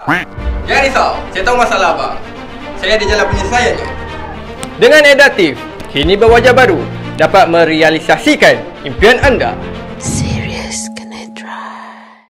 Jangan risau, saya tahu masalah abang. Saya ada jalan penyelesaiannya. Dengan Aducktive, kini berwajah baru dapat merealisasikan impian anda.